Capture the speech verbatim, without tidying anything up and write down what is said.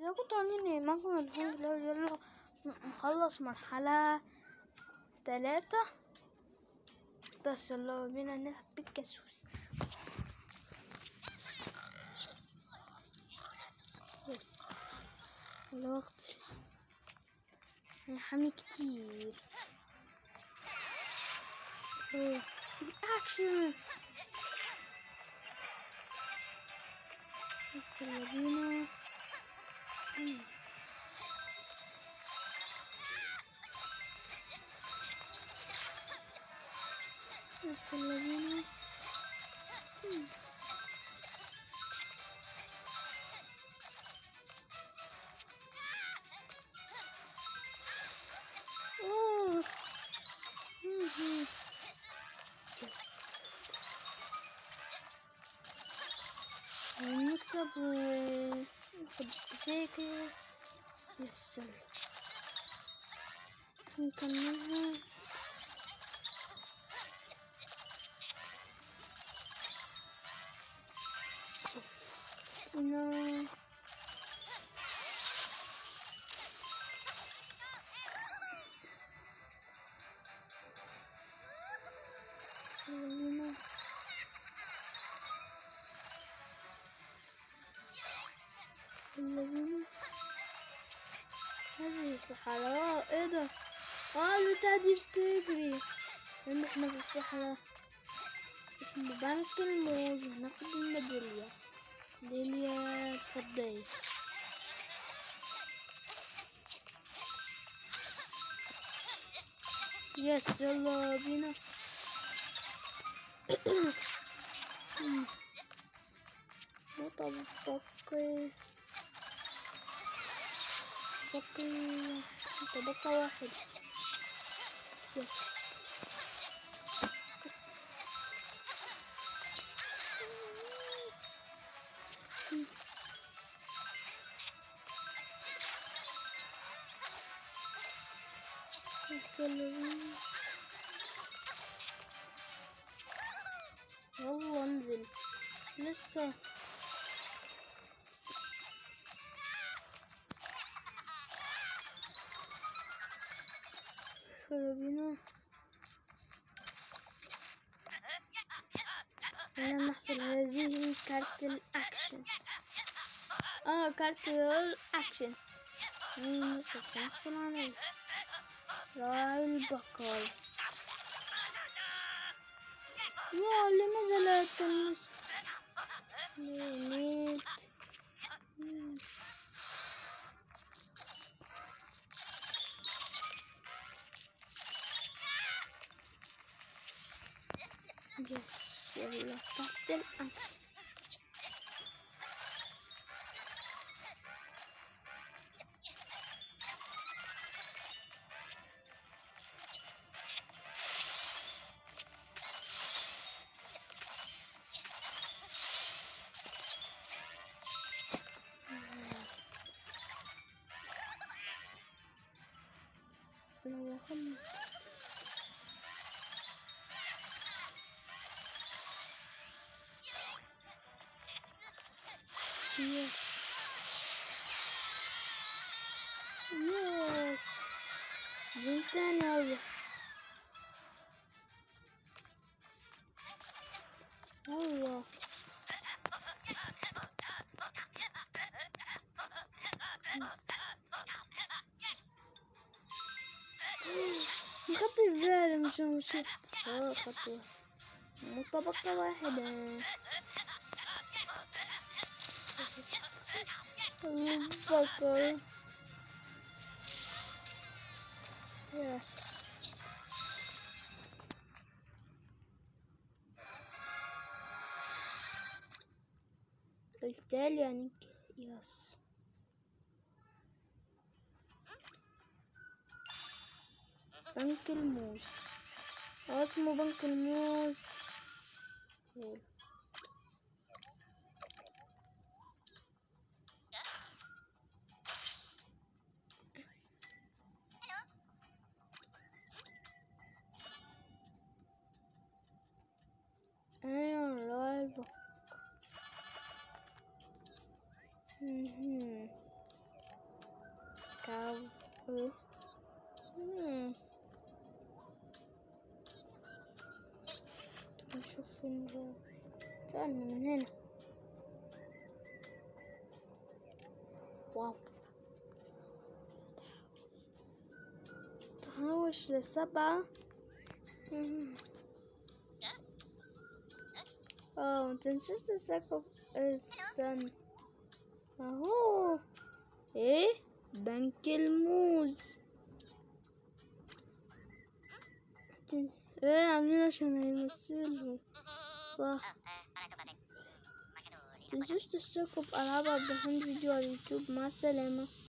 إذا كنتوا عاملين معكم الحمد لله. يلا نخلص مرحلة تلاتة بس. يلا بينا نلعب بالجاسوس. بس الوقت حامي كتير. اوه الاكشن. بس يلا بينا. بس يلا بينا. اوه يس نكسب وناخد التيكت. يس نكملها. يس هنا هنا يلا بينا. هذه الصحراء ايه ده؟ اه البتاعة دي بتجري لان احنا في الصحراء. اسمه بنك الموز. هناخد الميدالية ميدالية الفضية. يس يلا بينا. طب بقي بقي طبقة واحد. يس يلا انزل لسه. يلا بينا. خلينا نحصل هذه كارت الأكشن. اه كارت الأكشن سوف نحصل عليه. راعي البقر. يا لماذا لا تلمس نيت؟ يس يلا تحت الأكل. لو خلنا يس يس بنتنا الله. خدت بالي مش شفت. اه خطوة مو طبقة واحدة. البقر يا بالتالي يعني يس بنك الموز. هو اسمه بنك الموز. حلو. ايوه رايبو. ايه مم. نشوف فين. استنى من هنا. واو، تحوش لسبعة. مم. اه متنسوش تسكب. استنى اهو. ايه بنك الموز. ايه عاملين عشان هيمثلوا صح. متنسوش تشتركوا بألعاب عبد الرحمن فيديو على اليوتيوب. مع السلامة.